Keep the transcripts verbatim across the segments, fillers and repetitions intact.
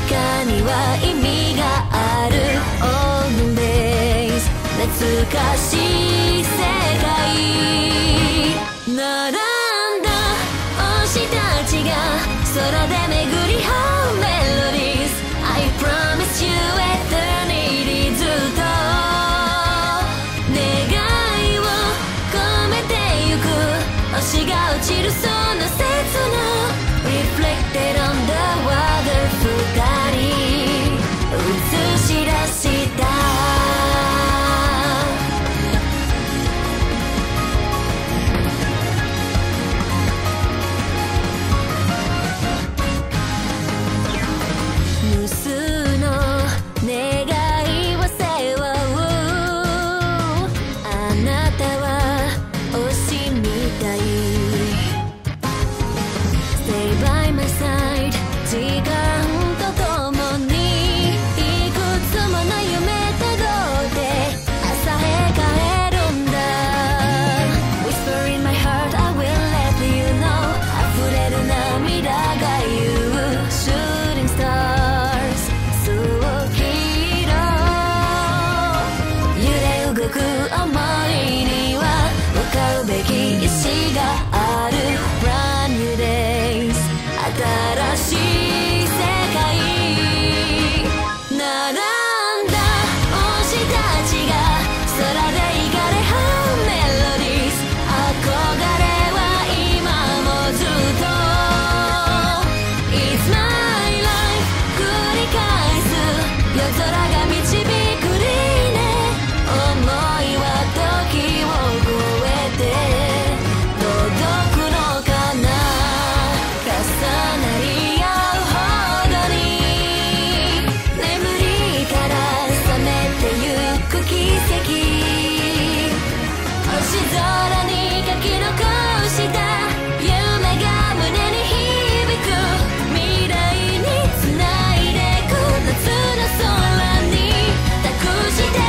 かには意味がある Olden days 懐かしい世界並んだ星たちが空で巡り合うメロディーズ I promise you eternity ずっと願いを込めてゆく星が落ちるその刹那 Reflected on the water 二人映し出した無数の願いを背負うあなたは星みたい Stay by my side 時間とともにいくつもの夢たどって朝へ帰るんだ Whisper in my heart I will let you know 溢れる涙が言う Shooting stars そう黄色揺れ動く想いには向かうべき意志がある Brand new days 新しい世界並んだ星たちが空でいかれ合うメロディーズ憧れは今もずっと It's my life 繰り返す夜空が導くリーネ想いは時を超えて届くのかな重なり合うほどに眠りから覚めてゆく奇跡星空に書き残した夢が胸に響く未来につないでく夏の空に託して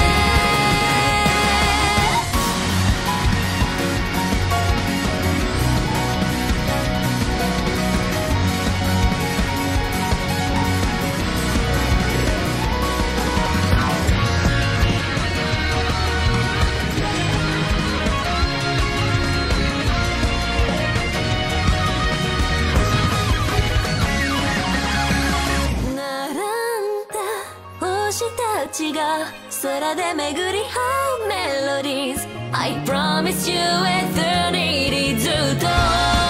並んだ星たちが空で巡り合うメロディーズ I promise you eternity ずっと願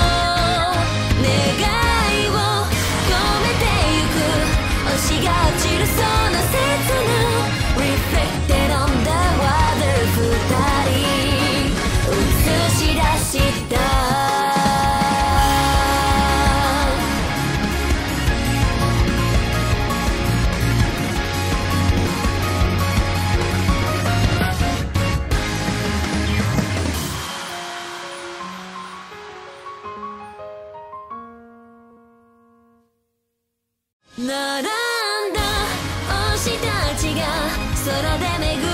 いを込めてゆく星が落ちるその刹那 Reflected on the water 二人映し出した並んだ星たちが空で巡